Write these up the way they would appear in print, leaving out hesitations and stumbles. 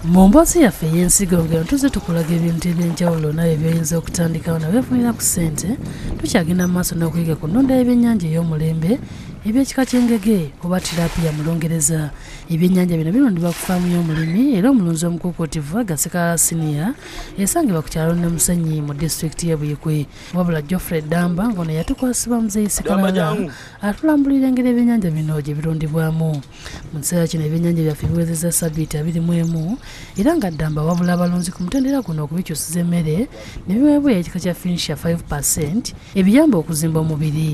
Mu mboozi yaffe ey'ensigo ngeno tuzze tukulaga ebintu eby'enjawulo naye by'oyinza okutandikawo na weefunira ku ssente, tukyagenda mu maaso n'okuyiga ku nnonda y'ebyennyanja ey'omulembe eby'ekika ky'engege oba tirapiya mu Lungereza. Ebyennyanja bino birundibwa ku faamu y'omulimi era omulunzi omukuukutivu Gasekala Senior esangibwa ku kyalo Namusenyi mu disitulikiti y'e Buikwe. Wabula Geoffrey Damba ng'ono yatukwasibwa Muzeeyi Sikalala atulambulira engeri ebyennyanja bino gye birundibwamu. Mu kiseera kino ebyennyanja byaffe biwezezza ssabbiiti 21 era nga Damba wabula abalunzi ku mutendera guno okubikyusiza emmere ne biweebwa ekika kya Finisher 5% ebiyamba okuzimba omubiri.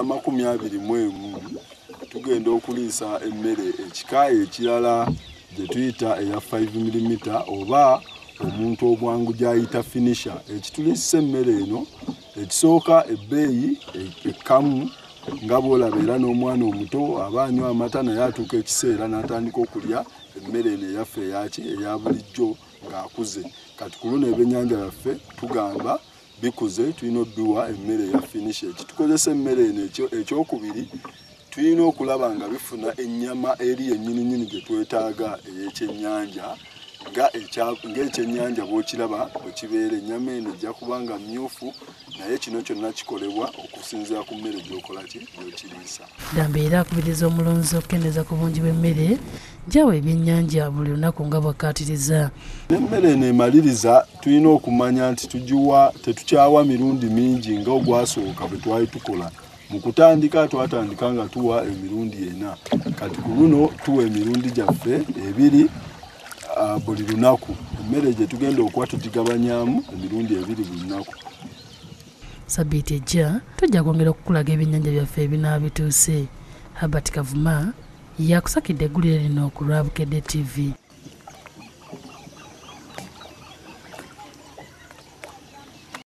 Tugenda okuliisa emmere ekika ekirala gye tuyita eya 5mm oba omuntu obwangu gy'ayita Finisher. Ekituliisa emmere eno ekisooka ebbeeyi ekkamu nga bw'olaba era n'omwana omuto aba anywa amata naye atuuka ekiseera n'atandika okulya emmere eno eyaffe eya bulijjo ng'akuze. Kati ku luno ebyennyanja byaffe tugamba bikuze tulina obbiwa emmere eya Finisher. Ekitukozesa emmere eno ekyokubiri tulina okulaba nga bifuna ennyama eri ennyininyini gye twetaaga ey'ekyennyanja ng'ekyennyanja bw'okiraba bwekibeera ennyama eno ejja kuba nga mmyufu naye kino kyonna kikolebwa okusinziira ku mmere gy'okiriisa. Damba era akubiriza omulunzi okukendeeza ku bungi bw'emmere gy'awa ebyennyanja buli lunaku nga bw'akkaatiriza. N'emmere eno emaliriza tulina okumanya nti tetukyawa mirundi mingi nga ogwasooka bwe twali tukola. Mu kutandika twatandika nga tuwa emirundi 4, kati ku luno tuwa emirundi gyaffe 2 buli lunaku. Emmere gye tugenda okuba tugigabanyamu emirundi 2 buli lunaku. Sabbiiti ejja tujja kwongera okukulaga ebyennyanja byaffe ebinaabituuse. Herbert Kavuma yakusakidde eggulire lino ku Lwabukedde TV.